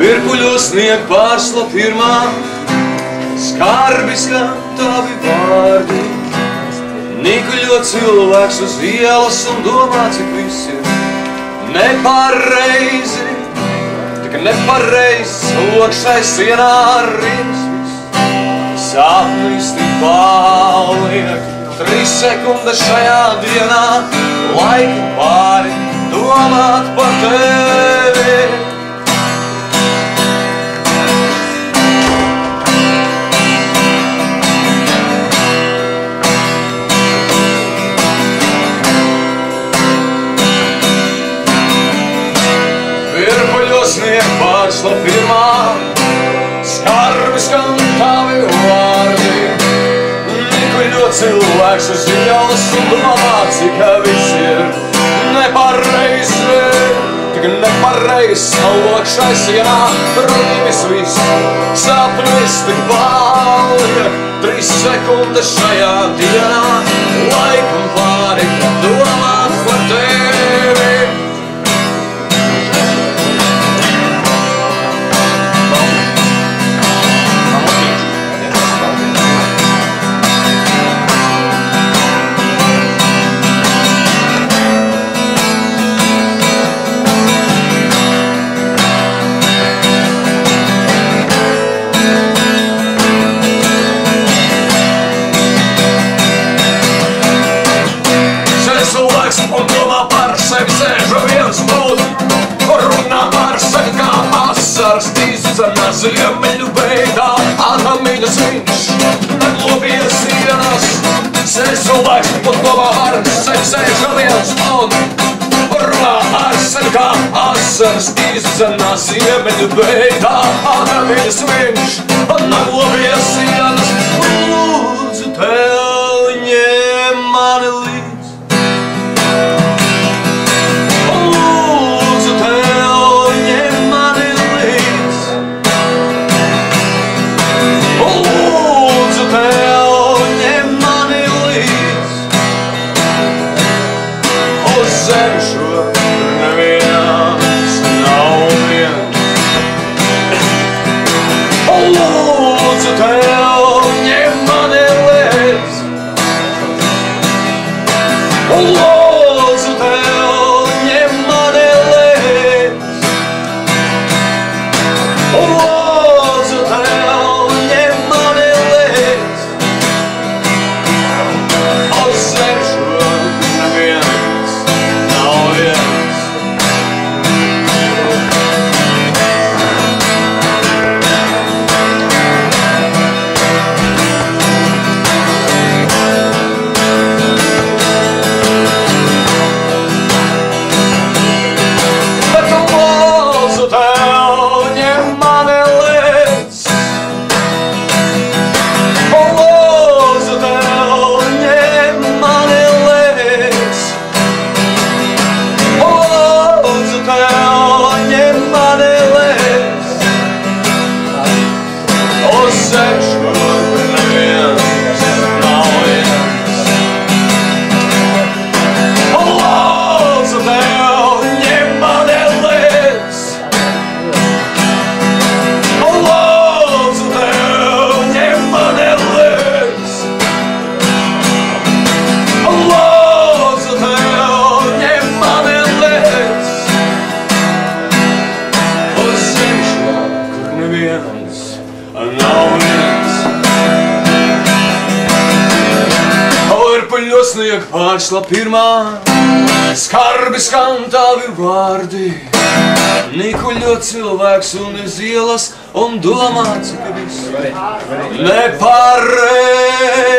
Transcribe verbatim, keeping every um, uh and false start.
Virpuļos snieg pārsla pirmā, skarbi skan tavi vārdi. Nikuļo cilvēks uz ielas un domā, cik viss ir nepareizi. Tik nepareizs lokšais sienā rims viss. Sapnis tik paliek, trīs sekundes šajā dienā. Laika pāri domāt par tevi. Snieg pārsla pirmā, skarbi skan tavi vārdi. Nikuļo cilvēks uz ielas un domā, cik viss ir nepareizi. Tik nepareizs lokšai sienā rimis viss. Sapnis tik paliek, trīs sekundes šajā dienā. Laikam pāri domāt par tevi. Un domā par sevi sēža viens būs, runā par sevi kā asaras tīzana ziemeļu beidā. Atamiņas viņš neglobies sienas. Sēž cilvēks un domā par sevi sēža viens un runā par sevi kā asaras tīzana ziemeļu beidā. Atamiņas viņš neglobies sienas. Lūdzu tev ņem mani līdzi. Snieg pārsla pirmā, skarbi skan tavi vārdi. Nikuļo cilvēks un iz ielas un domā, cik viss nepareizi.